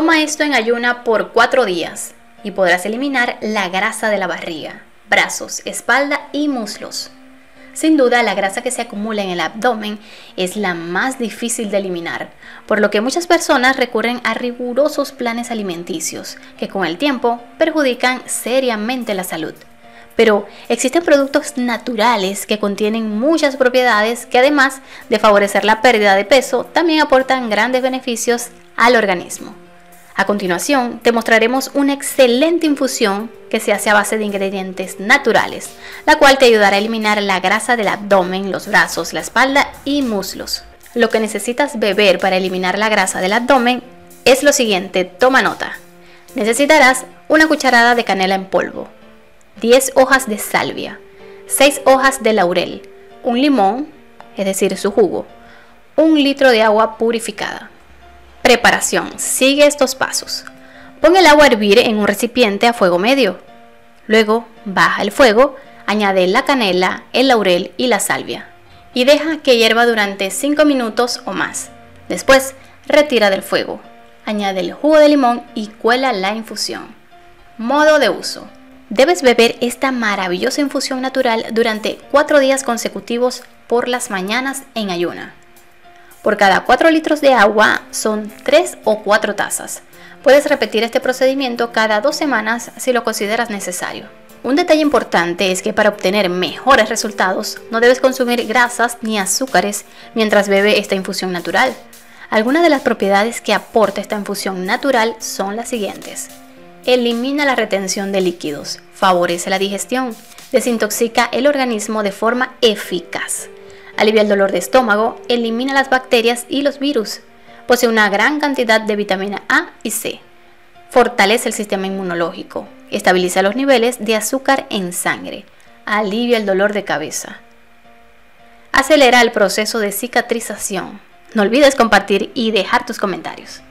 Toma esto en ayuna por 4 días y podrás eliminar la grasa de la barriga, brazos, espalda y muslos. Sin duda, la grasa que se acumula en el abdomen es la más difícil de eliminar, por lo que muchas personas recurren a rigurosos planes alimenticios que con el tiempo perjudican seriamente la salud. Pero existen productos naturales que contienen muchas propiedades que, además de favorecer la pérdida de peso, también aportan grandes beneficios al organismo. A continuación, te mostraremos una excelente infusión que se hace a base de ingredientes naturales, la cual te ayudará a eliminar la grasa del abdomen, los brazos, la espalda y muslos. Lo que necesitas beber para eliminar la grasa del abdomen es lo siguiente, toma nota. Necesitarás una cucharada de canela en polvo, 10 hojas de salvia, 6 hojas de laurel, un limón, es decir, su jugo, 1 litro de agua purificada. Preparación. Sigue estos pasos. Pon el agua a hervir en un recipiente a fuego medio. Luego, baja el fuego, añade la canela, el laurel y la salvia. Y deja que hierva durante 5 minutos o más. Después, retira del fuego. Añade el jugo de limón y cuela la infusión. Modo de uso. Debes beber esta maravillosa infusión natural durante 4 días consecutivos por las mañanas en ayuna. Por cada 4 litros de agua son 3 o 4 tazas. Puedes repetir este procedimiento cada 2 semanas si lo consideras necesario. Un detalle importante es que para obtener mejores resultados no debes consumir grasas ni azúcares mientras bebe esta infusión natural. Algunas de las propiedades que aporta esta infusión natural son las siguientes. Elimina la retención de líquidos, favorece la digestión, desintoxica el organismo de forma eficaz. Alivia el dolor de estómago, elimina las bacterias y los virus. Posee una gran cantidad de vitamina A y C. Fortalece el sistema inmunológico. Estabiliza los niveles de azúcar en sangre. Alivia el dolor de cabeza. Acelera el proceso de cicatrización. No olvides compartir y dejar tus comentarios.